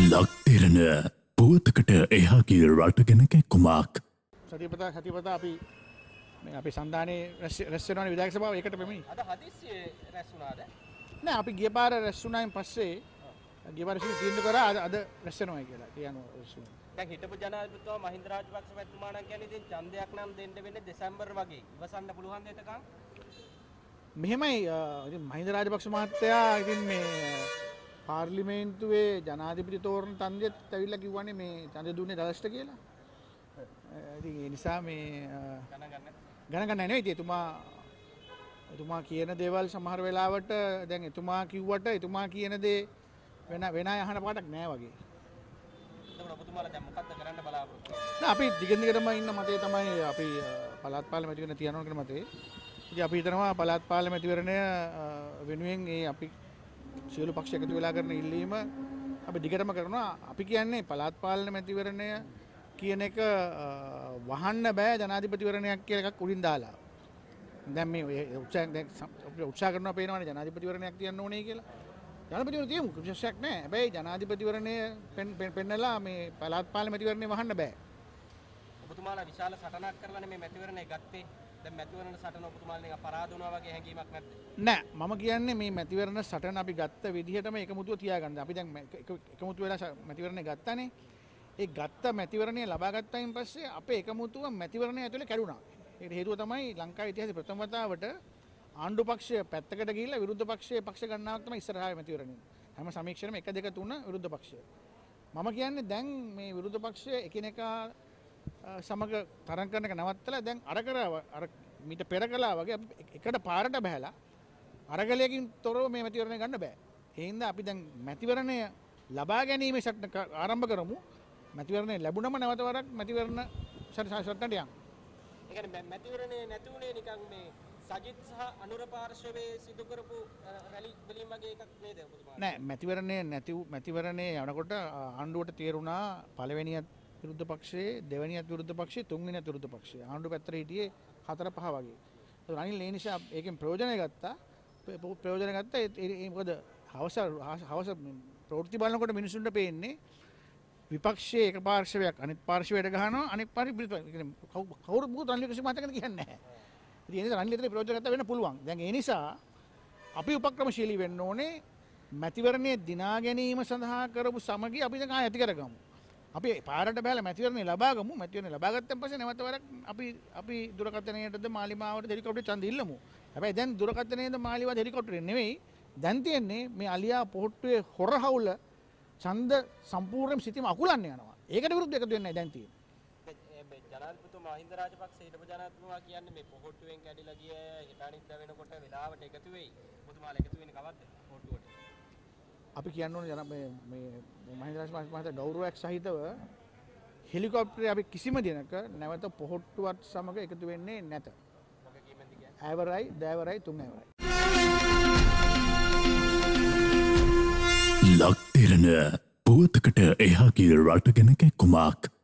ලක් දෙරන පුවතකට එහාගේ රට ගැන කැක්කුමක්. සතිපතා අපි අපි සන්ධානයේ රැස් වෙනවනේ විධායක සභාව ඒකට මෙමි. අද හදිස්සියේ රැස් වුණාද? නෑ අපි ගිය පාර රැස් වුණායින් පස්සේ ගිය පාර තීන්දුව කරා අද රැස් වෙනවා කියලා. කියනවා රැස් වෙනවා. දැන් හිටපු ජනාධිපතිතුමා මහින්ද රාජපක්ෂ මැතිතුමා නම් කියන්නේ ඉතින් ඡන්දයක් නම් දෙන්න වෙන්නේ දෙසැම්බර් වගේ. ඉවසන්න පුළුවන් ද එතකන්? මෙහෙමයි ඉතින් මහින්ද රාජපක්ෂ මහත්තයා ඉතින් මේ පාර්ලිමේන්තුවේ ජනාධිපති තෝරන තන්දෙත් ඇවිල්ලා කිව්වනේ මේ ඡන්ද දුන්නේ දලස්ට කියලා. ඉතින් ඒ නිසා මේ ගණන් ගන්න නෙවෙයි එතුමා කියන දේවල් සමහර වෙලාවට දැන් එතුමා කිව්වට එතුමා කියන දේ වෙන අය අහන පාටක් නෑ වගේ. එතකොට ඔබතුමාලා දැන් මොකක්ද කරන්න බලාපොරොත්තු වෙන්නේ? නෑ අපි දිගින් දිගටම ඉන්න මතේ තමයි අපි පළාත් පාර්ලිමේන්තුවේ තියනවා කියන මතේ. ඉතින් අපි හිතනවා පළාත් පාර්ලිමේන්තුවරණය වෙනුවෙන් ඒ අපි සියලු පක්ෂ එකතු වෙලා කරන ඉල්ලීම අපි දිගටම කරනවා. අපි කියන්නේ පළාත් පාර්ලිමේන්තුවරණය කියන එක වහන්න බෑ ජනාධිපතිවරණයක් කියලා එකක් උඩින් දාලා. දැන් මේ උත්සාහ කරනවා පේනවනේ ජනාධිපතිවරණයක් තියන්න ඕනේ කියලා. ජනාධිපතිවරණය තියමු විශේෂයක් නැහැ. හැබැයි ජනාධිපතිවරණය පෙන්නලා මේ පළාත් පාර්ලිමේන්තුවරණය වහන්න බෑ. ඔබතුමාලා විශාල සටනක් කරලානේ මේ මැතිවරණය ගත්තේ. දැන් මැතිවරණ සටන ඔබතුමාලා නිකන් පරාද වුණා වගේ හැඟීමක් නැද්ද? නෑ මම කියන්නේ මේ මැතිවරණ සටන අපි ගත්ත විදිහටම එකමුතුව තියාගන්න. අපි දැන් එකමුතු වෙලා මැතිවරණය ගත්තානේ. ඒ ගත්ත මැතිවරණය ලබා ගත්තයින් පස්සේ අපේ එකමුතුව මැතිවරණය ඇතුලේ කැඩුනා. ඒකට හේතුව තමයි ලංකාවේ ඉතිහාසයේ ප්‍රථම වතාවට ආණ්ඩු පක්ෂය පැත්තකට ගිහිල්ලා විරුද්ධ පක්ෂයේ පක්ෂ ගණනාවක් තමයි ඉස්සරහා මැතිවරණය. හැම සමීක්ෂණෙම 1 2 3 විරුද්ධ පක්ෂය. මම කියන්නේ දැන් මේ විරුද්ධ පක්ෂය එකිනෙකා සමග තරඟ කරන එක නවත්තලා දැන් අර මීට පෙර කළා වගේ එකට පාරට බහැලා අරගලයකින් තොරව මේ මැතිවරණය ගන්න බෑ. ඒ හින්දා අපි දැන් මැතිවරණය ලබා ගැනීමේ ආරම්භ කරමු. මැතිවරණය ලැබුණම නැවත වරක් මැතිවරණ සටනට යන්න. ඒ කියන්නේ මැතිවරණේ නැති උනේ නිකන් මේ සජිත් සහ අනුර පාර්ශවයේ සිදු කරපු රැලි වලින් වගේ එකක් නේද ඔබතුමාලා? නෑ මැතිවරණේ යනකොට ආණ්ඩුවට තේරුණා පළවෙනියත් විරුද්ධ පක්ෂයේ දෙවෙනියත් විරුද්ධ පක්ෂයේ තුන්වෙනියත් විරුද්ධ පක්ෂයේ ආණ්ඩුව පැත්තට හිටියේ 4 5 වගේ. ඒක රනිල් ඒ නිසා ඒකෙන් ප්‍රයෝජන ගත්තා. ඒ මොකද හවස ප්‍රවෘත්ති බලනකොට මිනිසුන්ට පේන්නේ විපක්ෂයේ එක පාර්ශවයක් අනිත් පාර්ශවයට ගහනවා අනිත් පාර්ශවයට කවුරු මොකද රනිල් කිසි මතකද කියන්නේ නැහැ. ඉතින් ඒ නිසා රනිල් විතරේ ප්‍රයෝජන ගත්තා වෙන්න පුළුවන්. දැන් ඒ නිසා අපි උපක්‍රමශීලී වෙන්න ඕනේ. මැතිවරණයේ දිනා ගැනීම සඳහා කරපු සමගිය අපි දැන් ආයෙ ඇති කරගමු. අපි පාරට බහලා මැතිවරණය ලබා ගමු. මැතිවරණය ලබා ගත්තන් පස්සේ නැවත වරක් අපි දුරකථනයටද මාලිමාවට හෙලිකොප්ටරේ ඡන්ද ඉල්ලමු. හැබැයි දැන් දුරකථනයේද මාලිමාවට හෙලිකොප්ටරේ නෙවෙයි. දැන් තියෙන්නේ මේ අලියා පොහොට්ටුවේ හොරහවුල ඡන්ද සම්පූර්ණයෙන් සිටීම අකුලන්න යනවා. ඒකට විරුද්ධව එකතු වෙන්නයි දැන් තියෙන්නේ. මේ ජනාධිපතිතුමා මහින්ද රාජපක්ෂ හිටපු ජනාධිපතිතුමා කියන්නේ මේ පොහොට්ටුවෙන් කැඩිලා ගිය හිටානිද්දා වෙනකොට වෙලාවට එකතු වෙයි. ඔබතුමාලා එකතු වෙන්නේ කවද්ද පොහොට්ටුවට? අපි කියන්න ඕනේ මේ මහින්ද රාජපක්ෂ මහතා ගෞරවයක් සහිතව හෙලිකොප්ටරේ අපි කිසිම දිනක නැවත පොහොට්ටුවත් සමග එකතු වෙන්නේ නැත. වගකීමෙන්ද කියන්නේ? ඇවරයි, දෑවරයි, තුන් ඇවරයි. ලක් දෙරන පුවතකට එහාගේ රට ගැන කැක්කුමක්.